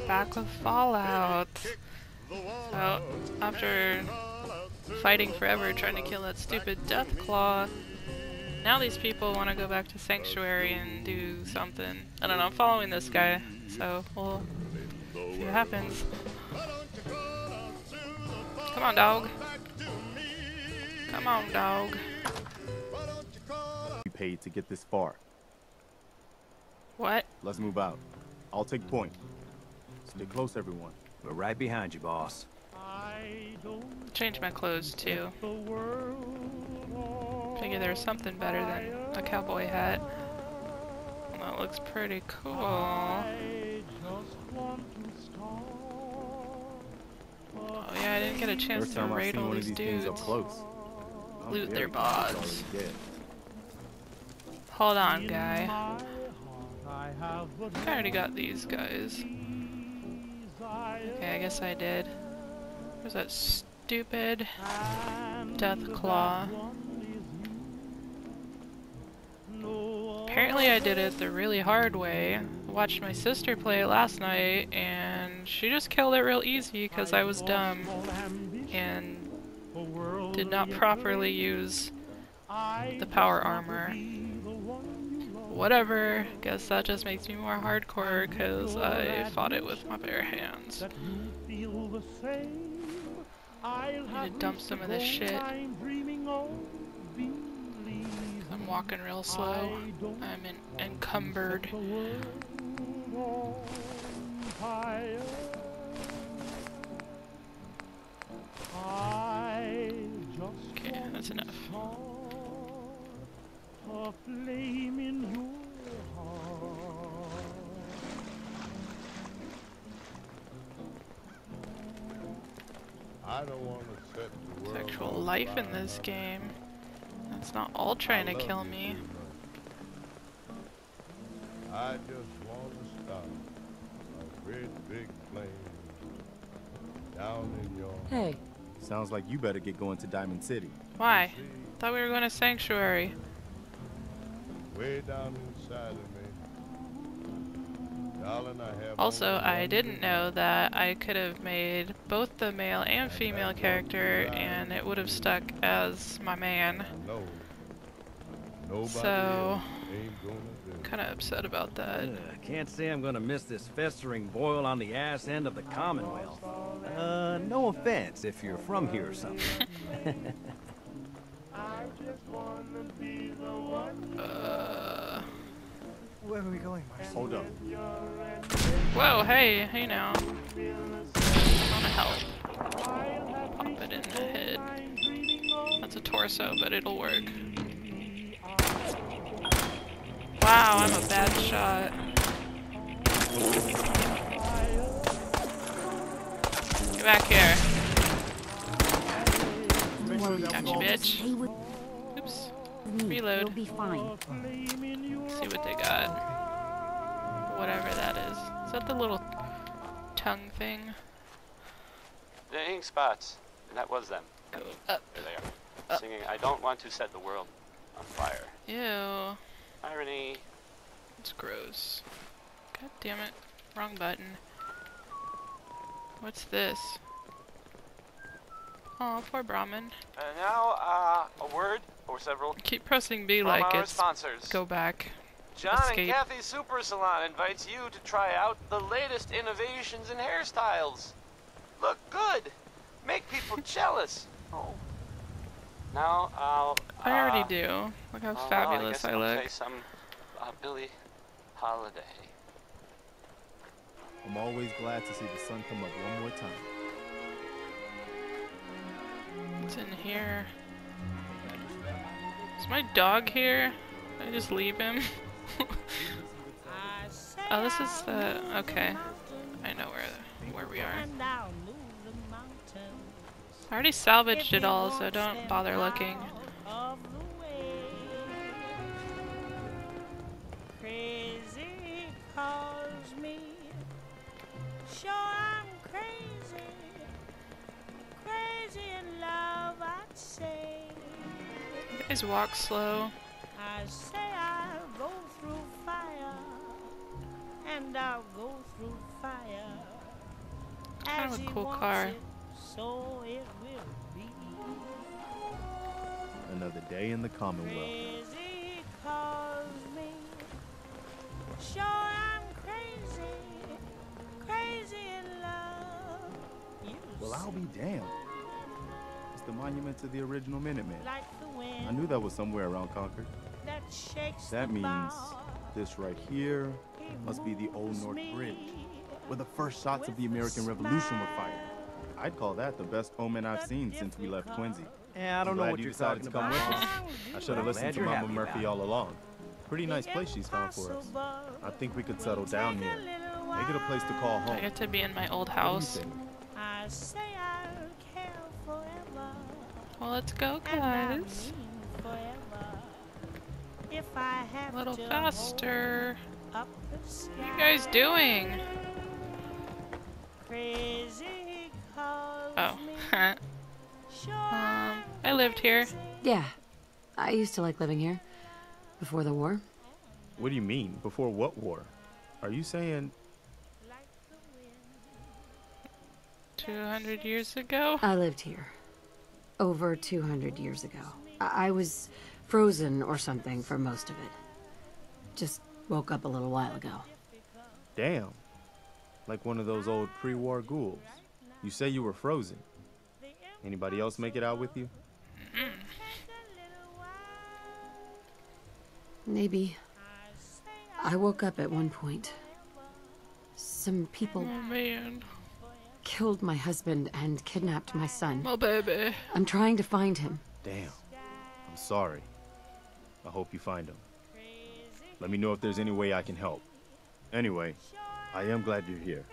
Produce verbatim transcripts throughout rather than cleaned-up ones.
back with Fallout. So, after fighting forever trying to kill that stupid Deathclaw, now these people want to go back to Sanctuary and do something. I don't know, I'm following this guy, so we'll see what happens. Come on, dog. Come on, dog. You paid to get this far. What? Let's move out. I'll take point. Stay close, everyone. We're right behind you, boss. Change my clothes too. Figure there's something better than a cowboy hat. That looks pretty cool. Oh yeah, I didn't get a chance First to time I've raid seen all one of these these things up dudes. close. I'm Loot very their glad it's bods. already dead. Hold on, guy. I already got these guys. Okay, I guess I did. Where's that stupid Deathclaw? Apparently I did it the really hard way. I watched my sister play it last night, and she just killed it real easy because I was dumb and did not properly use the power armor. Whatever, guess that just makes me more hardcore because I fought it with my bare hands. Need to dump some of this shit. I'm walking real slow. I'm in encumbered. Okay, that's enough. I don't want to set the world Sexual on life fire. in this game. It's not all trying to kill me. I just want to start a great big flame down in your Hey. Sounds like you better get going to Diamond City. Why? Thought we were going to Sanctuary. way down inside of me. Darling, I have Also, only I one didn't know desire. that I could have made both the male and female character and it would have stuck as my man. I know nobody So, else ain't gonna do it. kind of upset about that. Ugh, can't say I'm gonna miss this festering boil on the ass end of the Commonwealth. Uh, no offense if you're from here or something. Uh, Where are we going, Marcy? Hold up. whoa, hey, hey now. I wanna help. Pop it in the head. That's a torso, but it'll work. Wow, I'm a bad shot. Get back here. Gotcha, bitch. Stay with Oops. me. Reload. You'll be fine. See what they got. Whatever that is. Is that the little tongue thing? The ink spots. That was them. Go up. There they are. Up. Singing, I don't want to set the world on fire. Ew. Irony. It's gross. God damn it. Wrong button. What's this? Oh, poor Brahmin. And now, uh, a word or several Keep pressing B from like our it's sponsors. go back. John escape. and Kathy Super Salon invites you to try out the latest innovations in hairstyles. Look good. Make people jealous. Oh. Now I'll. I already uh, do. Look how oh, well, fabulous I, I, guess I'll look. Say some uh, Billie Holiday. I'm always glad to see the sun come up one more time. What's in here? Is my dog here? Did I just leave him? Oh, this is the... Okay. I know where where we are. I already salvaged it all, so don't bother looking. Crazy calls me. Sure, I'm crazy. Crazy in love, I'd say. You guys walk slow. I say I'll go through fire, and I'll go go through fire. Kind As of a he cool wants car. it, so it will be. Another day in the Commonwealth. Crazy calls me. Sure, I'm crazy. Crazy in love. You Well, I'll see, be damned. It's the monument to the original Minutemen. like the wind I knew that was somewhere around Concord. that shakes That the means bar. this right here must be the Old North Bridge, where the first shots of the American Revolution were fired. I'd call that the best omen I've seen since we left Quincy. Yeah, I don't I'm know glad what you you're decided talking to come about. with us. I should have I'm listened glad to you're Mama happy Murphy about all along. Pretty nice place she's found for us. I think we could settle down here. Make it a place to call I home. get to be in my old What do you house. think? I say I'll care forever. Well, let's go, And I guys. mean forever. If I have A little to faster. hold up the sky. What are you guys doing? Crazy calls Oh. me. Sure, um, I lived here. Yeah, I used to like living here. Before the war. What do you mean? Before what war? Are you saying like the wind. two hundred years ago? I lived here. Over two hundred years ago. I, I was frozen or something for most of it. Just woke up a little while ago. damn? Like one of those old pre-war ghouls. You say you were frozen. Anybody else make it out with you? Maybe. I woke up at one point. Some people Oh man, killed my husband and kidnapped my son. my baby. I'm trying to find him. Damn. I'm sorry. I hope you find him. Let me know if there's any way I can help. Anyway, I am glad you're here.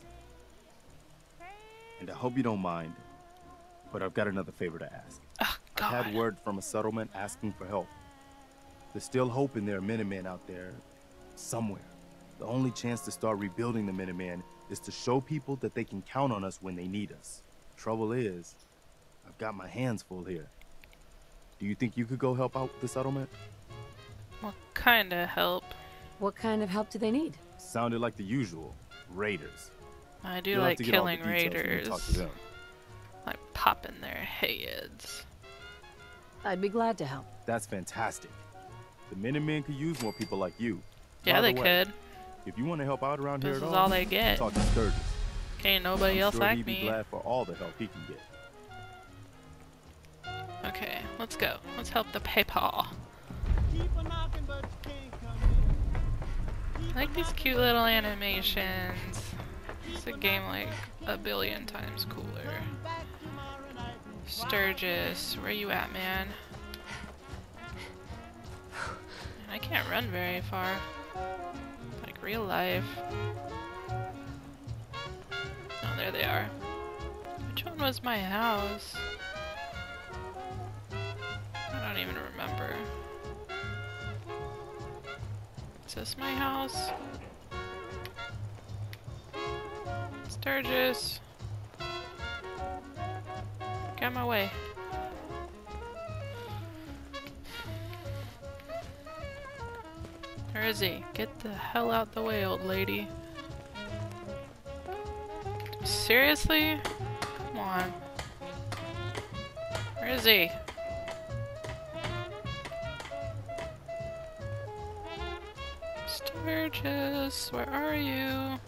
And I hope you don't mind, but I've got another favor to ask. Oh I God. had word from a settlement asking for help. There's still hope in there are Minutemen out there somewhere. The only chance to start rebuilding the Minutemen is to show people that they can count on us when they need us. Trouble is, I've got my hands full here. Do you think you could go help out the settlement? What kind of help? What kind of help do they need? Sounded like the usual. Raiders. I do You'll have like to get all the killing details when you raiders. talk to them. Like popping their heads. I'd be glad to help. That's fantastic. The Minutemen could use more people like you. Yeah, By they the way, could. If you want to help out around here This at is all, all they get. talk to Sturgis. Ain't nobody I'm else sure like he'd be me. glad for all the help he can get. Okay, let's go. Let's help the paper. I like these cute little animations. It's a game like a billion times cooler. Sturgis, where you at, man? I can't run very far. Like real life. Oh, there they are. Which one was my house? I don't even remember. Is this my house? Sturgis. Get out of my way. Where is he? Get the hell out the way, old lady. Seriously? Come on. Where is he? Sturgis, where are you?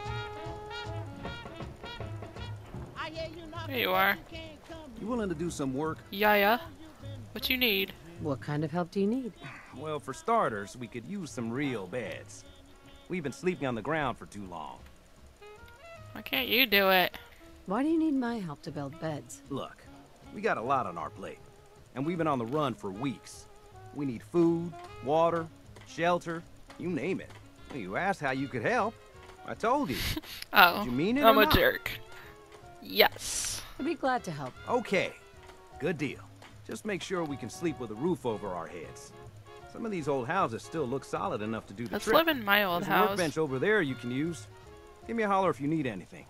There you are. You willing to do some work? Yaya. What you need? What kind of help do you need? Well, for starters, we could use some real beds. We've been sleeping on the ground for too long. Why can't you do it? Why do you need my help to build beds? Look, we got a lot on our plate, and we've been on the run for weeks. We need food, water, shelter, you name it. You asked how you could help. I told you. Oh, Did you mean it I'm or a not? jerk. Yes. I'd be glad to help. Okay, good deal. Just make sure we can sleep with a roof over our heads. Some of these old houses still look solid enough to do the Let's trick. live in my old There's a house. workbench over there you can use. Give me a holler if you need anything.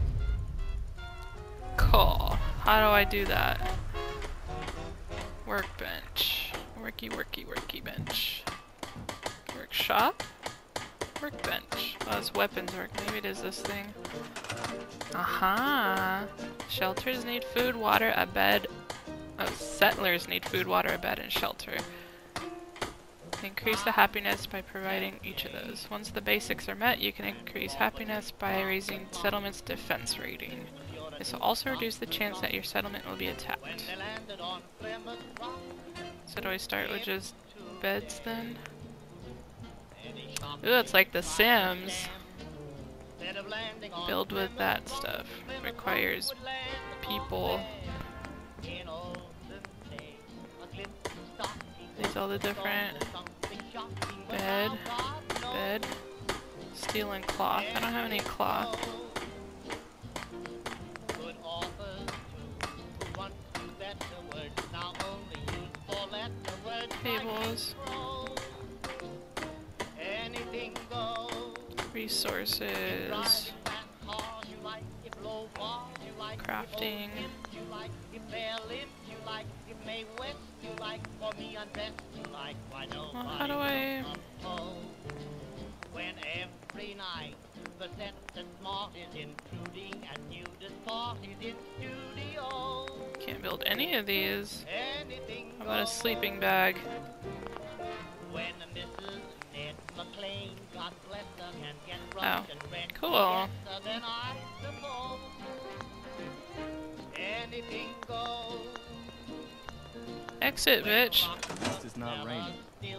Cool. How do I do that? Workbench. Worky, worky, worky bench. Workshop? Workbench. Oh, it's weapons work. Maybe it is this thing. Aha! Shelters need food, water, a bed. Oh, settlers need food, water, a bed, and shelter. Increase the happiness by providing each of those. Once the basics are met, you can increase happiness by raising settlement's defense rating. This will also reduce the chance that your settlement will be attacked. So do I start with just beds then? Ooh, it's like The Sims. Build with that stuff. Requires people. These all the different bed, bed, steel and cloth. I don't have any cloth. Tables. Resources. Crafting. Well, how do I... When every night the set and smart is intruding and nudist parties in studio. Can't build any of these. How about a sleeping bag? When Missus Ned McClane, God bless her, can get Oh, cool. then I suppose anything goes. Exit, bitch. It's just not raining.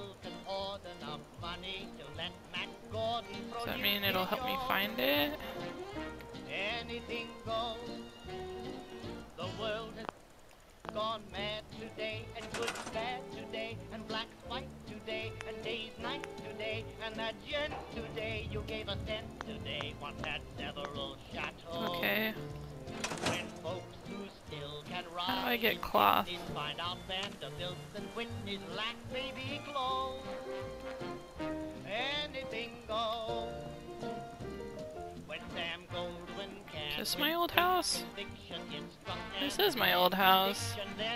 Does that mean it'll help me find it? Anything goes. The world has gone mad today, and good bad today, and black white today, and days night today, and that gent today you gave a cent today. Want that Devereux Chateau? Okay. When folks who still can ride, How do I get cloth? find out Vanderbilt and Whitney's lack baby clothes. Anything goes. When Sam Goldwyn can. Is this my old house? This is my old house.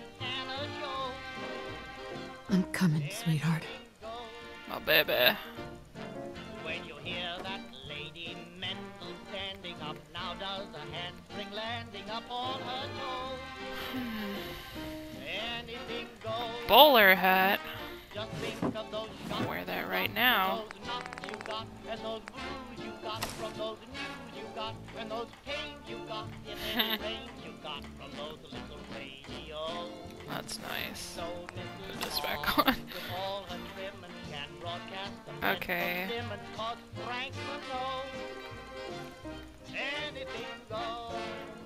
I'm coming, sweetheart. Oh, baby. When you hear that lady mental standing up, now does a handspring landing up on her toes. Anything goes. Bowler hat. Just think of those shots, Wear that right now. those knocks you got, and those blues you got from those news you got, and those pains you got, and any rain you got from those little radios. That's nice. So Put this back on. with all her trim and can broadcast the Okay. dim and cause Frank Monroe. Anything goes.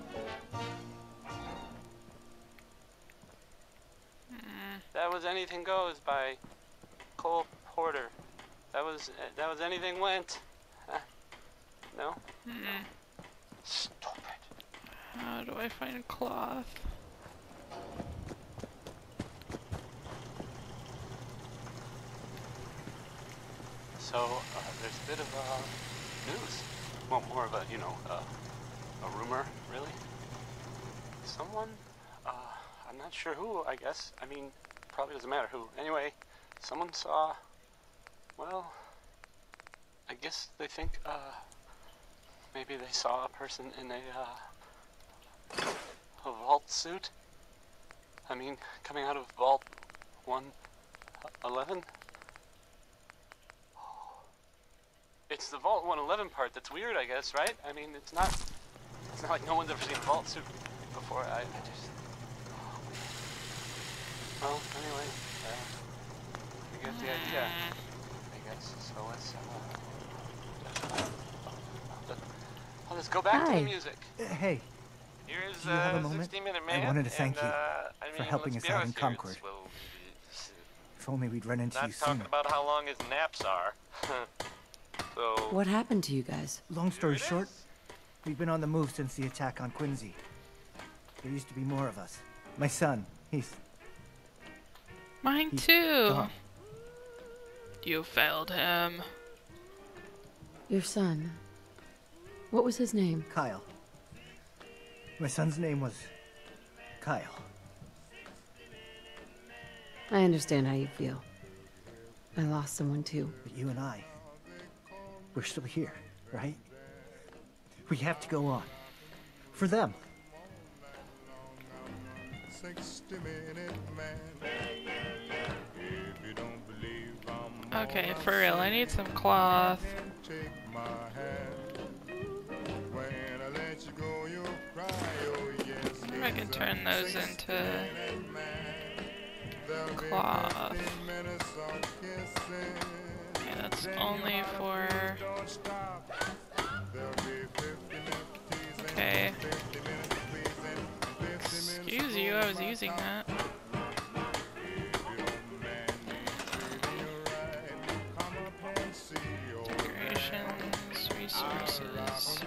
That was Anything Goes by Cole Porter. That was uh, that was Anything Went. Huh? No? Mm-mm. Stupid. How do I find cloth? So uh, there's a bit of uh, news. Well, more of a you know uh, a rumor, really. Someone, uh, I'm not sure who. I guess. I mean, probably doesn't matter who. Anyway, someone saw. Well, I guess they think uh, maybe they saw a person in a uh, a vault suit. I mean, coming out of Vault one eleven. It's the Vault one eleven part that's weird, I guess, right? I mean, it's not. It's not like no one's ever seen a vault suit before. I, I just. Well, anyway, uh, you get the idea, I guess. So let's. Uh, well, let's go back to Hi. the music. Uh, Hey, Here's do you have a uh, moment? sixty minute I man. wanted to thank and, you uh, I for mean, helping let's us be out in honest here, Concord. it's- well, it's- if only we'd run into Not you talking sooner. about how long his naps are. So, What happened to you guys? Long story Here it short, is. we've been on the move since the attack on Quincy. There used to be more of us. My son, he's Mine He's too. gone. You failed him. Your son. What was his name? Kyle. My son's name was Kyle. I understand how you feel. I lost someone too. But you and I, We're still here, right? We have to go on. For them. Okay, for real, I need some cloth. Maybe I can turn those into cloth. Okay, that's only for... Okay. Excuse you, I was using that. Decorations, resources.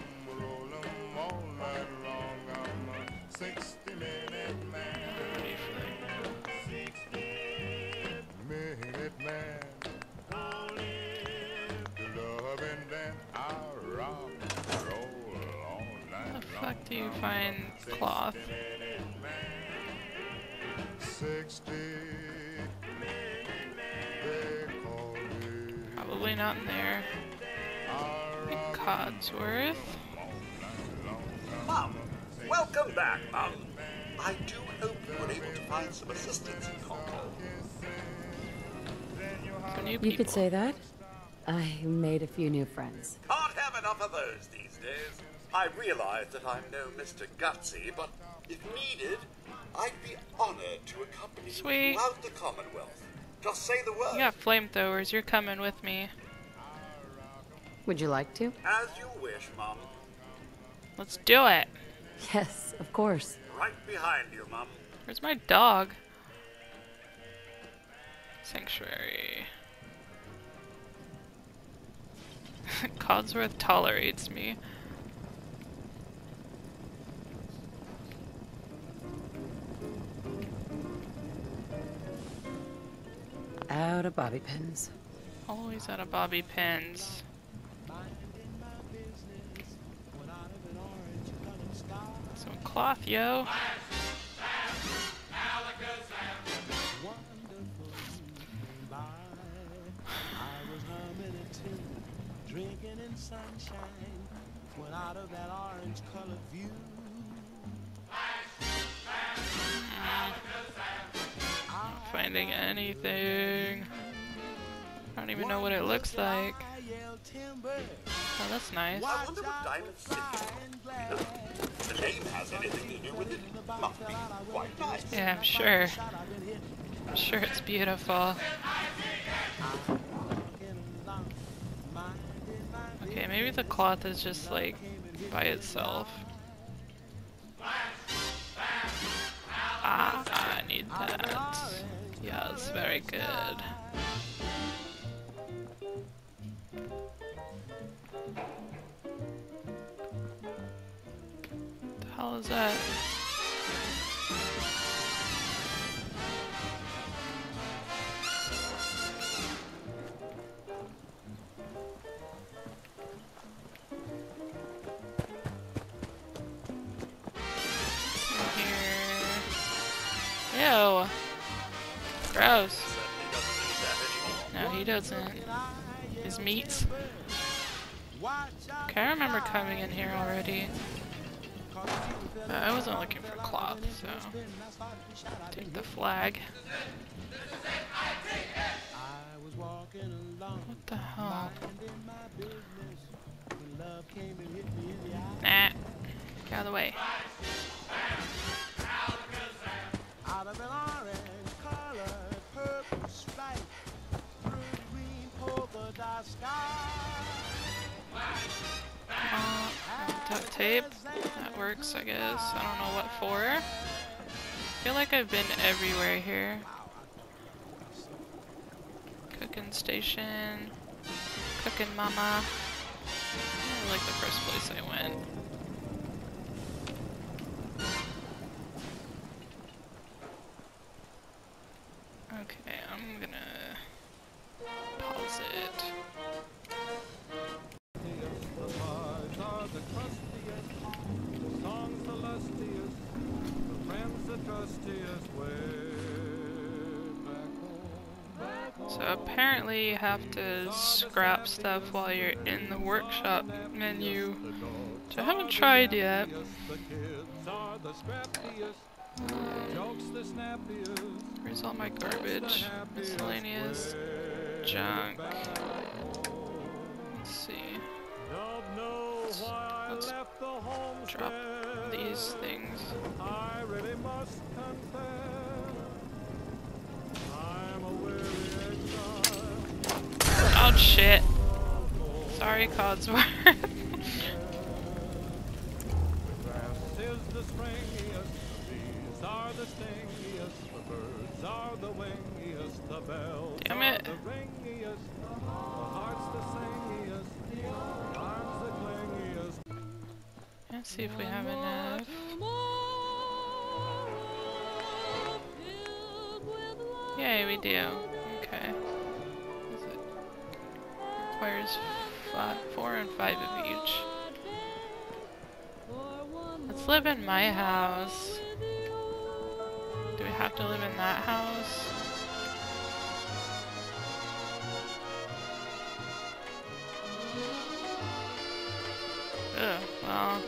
How the fuck do you find cloth? Probably not in there. Codsworth. Mum, welcome back, Mum. I do hope you were able to find some assistance in Concord. You could say that. I made a few new friends. Can't have enough of those these days. I realize that I'm no Mister Gutsy, but if needed, I'd be honored to accompany Sweet. you throughout the Commonwealth. Just say the word. You got flamethrowers, you're coming with me. Would you like to? As you wish, Mum. Let's do it. Yes, of course. Right behind you, Mum. Where's my dog? Sanctuary. Codsworth tolerates me. Out of bobby pins. Always out of bobby pins. Some cloth, yo. Drinking in sunshine, went out of that orange colored view. Not finding anything. I don't even know what it looks like. Oh, that's nice. I wonder what Diamond City is. If the name has anything to do with it, must be quite nice. Yeah, I'm sure. I'm sure it's beautiful. Okay, maybe the cloth is just like by itself. Ah, I need that. Yes, very good. What the hell is that? Ew. Gross. No, he doesn't. His meats. Okay, I remember coming in here already. Uh, I wasn't looking for cloth, so... Take the flag. What the hell? Nah. Get out of the way. Out of an orange color, purple stripe, through the green polka dot sky. Uh, duct tape. That works, I guess. I don't know what for. I feel like I've been everywhere here. Cooking station. Cooking mama. I like the first place I went. Okay, I'm gonna pause it. So So apparently you have to scrap stuff while you're in the workshop menu, which I haven't tried yet. Where's all my garbage? Miscellaneous junk. Let's see. Let's, let's drop these things. Oh shit. Sorry, Codsworth. Damn it. Let's see if we have enough. Yay, we do. Okay. Is it requires five, four and five of each. Let's live in my house. Do we have to live in that house? Ugh, well.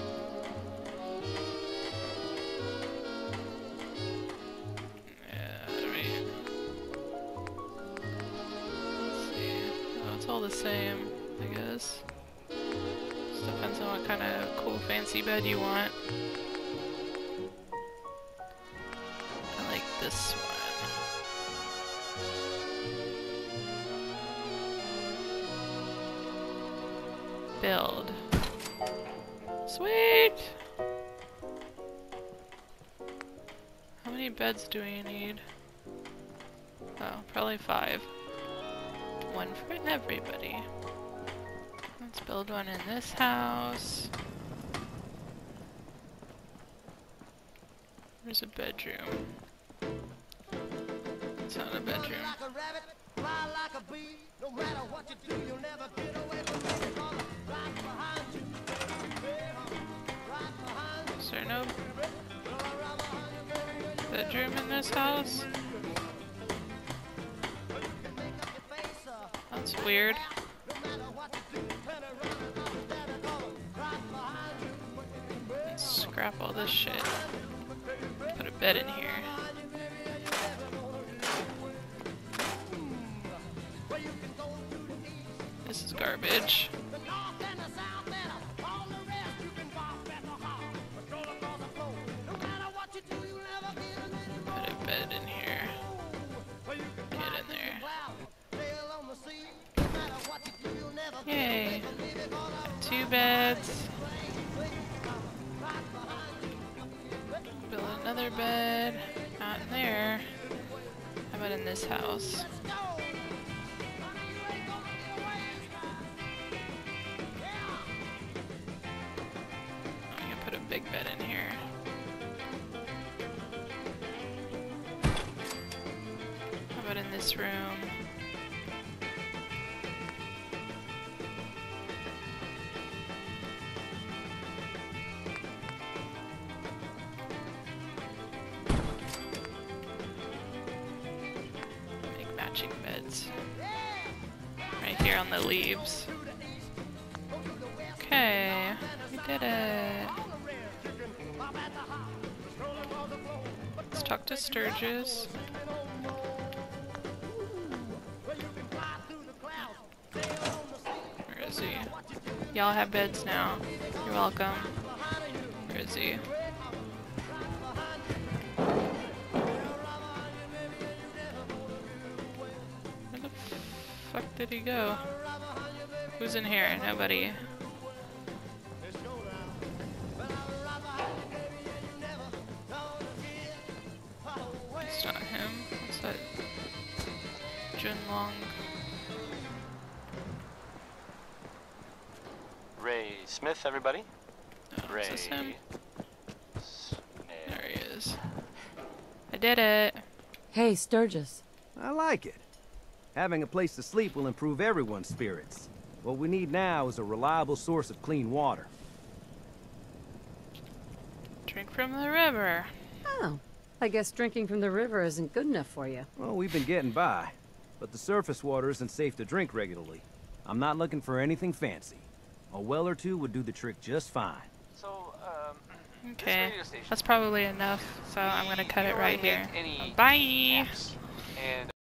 Yeah, I mean. Let's see. Oh, it's all the same, I guess. Just depends on what kind of cool fancy bed you want. I like this one. Build. Sweet! How many beds do we need? Oh, probably five. One for everybody. Let's build one in this house. Where's a bedroom? It's not a bedroom. Is there no bedroom in this house? That's weird. Let's scrap all this shit. Put a bed in here. This is garbage. Put a bed in here. Get in there. Yay. Two beds. Build another bed. Not in there. How about in this house? I'm gonna put a big bed in here. How about in this room? Make matching beds. Right here on the leaves. Okay, we did it. Let's talk to Sturgis. Where is he? Y'all have beds now. You're welcome. Where is he? Where the fuck did he go? Who's in here? Nobody. It's not him. What's that? Junlong. Ray Smith, everybody. Oh, Ray is this him? Smith. There he is. I did it. Hey, Sturgis. I like it. Having a place to sleep will improve everyone's spirits. What we need now is a reliable source of clean water. Drink from the river. Oh, I guess drinking from the river isn't good enough for you. Well, we've been getting by. but the surface water isn't safe to drink regularly. I'm not looking for anything fancy. A well or two would do the trick just fine. So, um, Okay, that's probably enough, so I'm gonna cut it right here. Bye! And